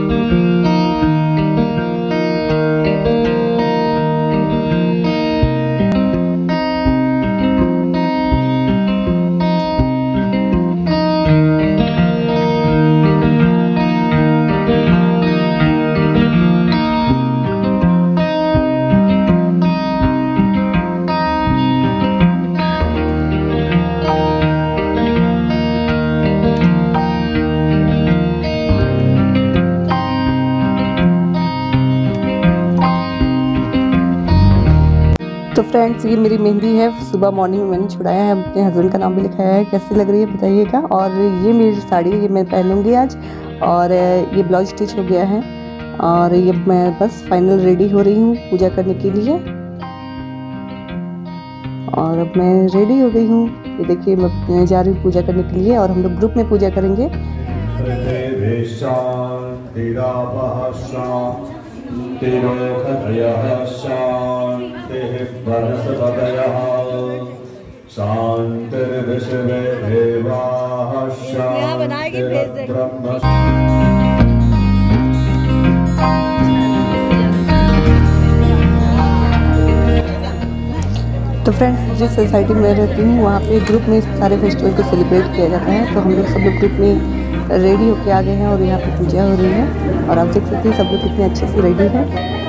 तो फ्रेंड्स, ये मेरी मेहंदी है। सुबह मॉर्निंग में मैंने छुड़ाया है, अपने हस्बैंड का नाम भी लिखाया है। कैसी लग रही है बताइएगा। और ये मेरी साड़ी है, ये मैं पहनूंगी आज। और ये ब्लाउज स्टिच हो गया है और ये मैं बस फाइनल रेडी हो रही हूँ पूजा करने के लिए। और अब मैं रेडी हो गई हूँ। ये देखिए, मैं जा रही हूँ पूजा करने के लिए और हम लोग ग्रुप में पूजा करेंगे। तो फ्रेंड्स, जिस सोसाइटी में रहती हूँ वहाँ पे ग्रुप में सारे फेस्टिवल को सेलिब्रेट किया जाता है। तो हम लोग सब लोग ग्रुप में रेडी होके आ गए हैं और यहाँ पे पूजा हो रही है। और आप देख सकते हैं सब लोग कितने अच्छे से रेडी हैं।